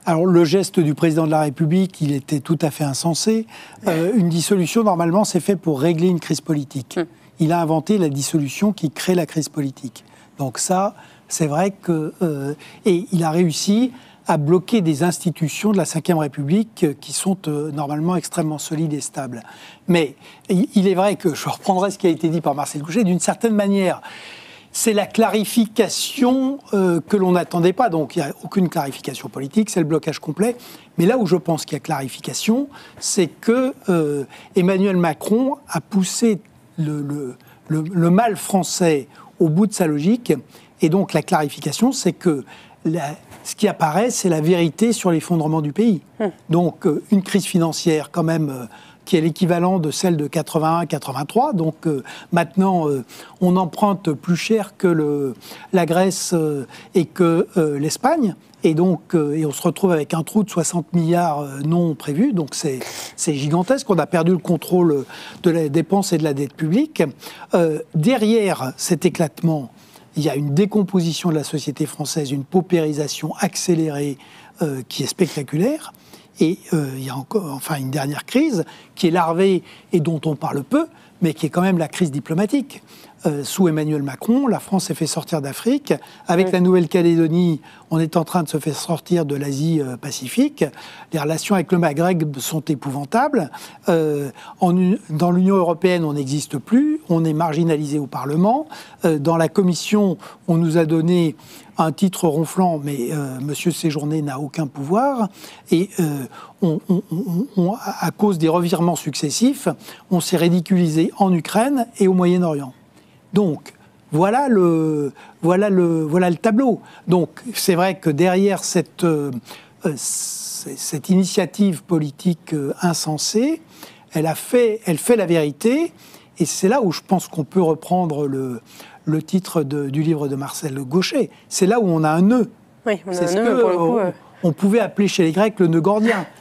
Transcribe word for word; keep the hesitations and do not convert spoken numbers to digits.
Alors le geste du président de la République, il était tout à fait insensé. Euh, une dissolution, normalement, c'est fait pour régler une crise politique. Mmh. Il a inventé la dissolution qui crée la crise politique. Donc ça, c'est vrai que... Euh, et il a réussi à bloquer des institutions de la cinquième République qui sont euh, normalement extrêmement solides et stables. Mais il est vrai que, je reprendrai ce qui a été dit par Marcel Gauchet, d'une certaine manière... C'est la clarification euh, que l'on n'attendait pas. Donc, il n'y a aucune clarification politique, c'est le blocage complet. Mais là où je pense qu'il y a clarification, c'est que euh, Emmanuel Macron a poussé le, le, le, le mal français au bout de sa logique. Et donc, la clarification, c'est que la, ce qui apparaît, c'est la vérité sur l'effondrement du pays. Mmh. Donc, euh, une crise financière, quand même... Euh, qui est l'équivalent de celle de quatre-vingt-un quatre-vingt-trois. Donc euh, maintenant, euh, on emprunte plus cher que le, la Grèce euh, et que euh, l'Espagne. Et donc, euh, et on se retrouve avec un trou de soixante milliards euh, non prévu. Donc c'est, c'est gigantesque. On a perdu le contrôle de la dépense et de la dette publique. Euh, derrière cet éclatement, il y a une décomposition de la société française, une paupérisation accélérée euh, qui est spectaculaire. Et euh, il y a encore, enfin, une dernière crise qui est larvée et dont on parle peu, mais qui est quand même la crise diplomatique. Euh, sous Emmanuel Macron, la France s'est fait sortir d'Afrique. Avec oui. la Nouvelle-Calédonie, on est en train de se faire sortir de l'Asie-Pacifique. Les relations avec le Maghreb sont épouvantables. Euh, en, dans l'Union européenne, on n'existe plus. On est marginalisé au Parlement. Euh, dans la Commission, on nous a donné un titre ronflant, mais euh, M. Séjourné n'a aucun pouvoir. Et euh, on, on, on, à cause des revirements successifs, on s'est ridiculisé en Ukraine et au Moyen-Orient. Donc, voilà le, voilà, le, voilà le tableau. Donc, c'est vrai que derrière cette, euh, cette initiative politique euh, insensée, elle, a fait, elle fait la vérité. Et c'est là où je pense qu'on peut reprendre le, le titre de, du livre de Marcel Gauchet. C'est là où on a un nœud. Oui, on a c'est un ce nœud, que pour le coup. On, euh... on pouvait appeler chez les Grecs le nœud gordien.